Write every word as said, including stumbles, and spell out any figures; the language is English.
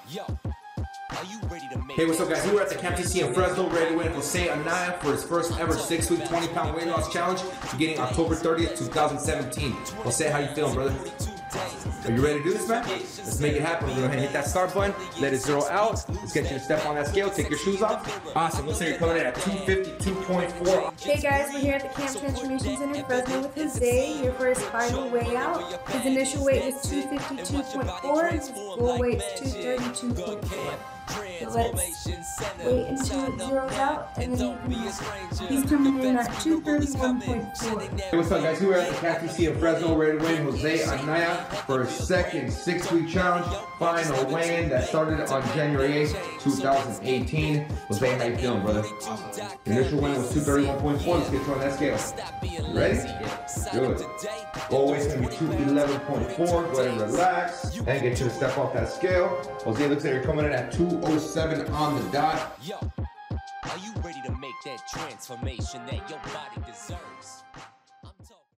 Hey, what's up, guys? We're at the Camp T C in Fresno, ready to win Jose Anaya for his first ever six-week, twenty pound weight loss challenge, beginning October thirtieth, two thousand seventeen. Jose, how you feeling, brother? Are you ready to do this, man? Let's make it happen. We're gonna go ahead and hit that start button, let it zero out. Let's get you to step on that scale, take your shoes off. Awesome. Looks like you're coming in at two fifty-two point four. Hey guys, we're here at the Camp Transformation Center in Fresno with Jose, here for his final weigh out. His initial weight was two fifty-two point four, and his full weight is two thirty-two point four. So let's wait until it zeroes out, and then he's coming in at two thirty-one point four. Hey, what's up, guys? We're at the Camp T C in Fresno, ready to win Jose Anaya for his second six-week challenge, final weigh-in that started on January eighth, two thousand eighteen. Jose, how you feeling, brother? Your initial win was two thirty-one point four. Let's get you on that scale. You ready? Good. Goal weight's gonna be two eleven point four. Go ahead and relax and get you to step off that scale. Jose, looks like you're coming in at two oh seven on the dot. Yo, are you ready to make that transformation that your body deserves?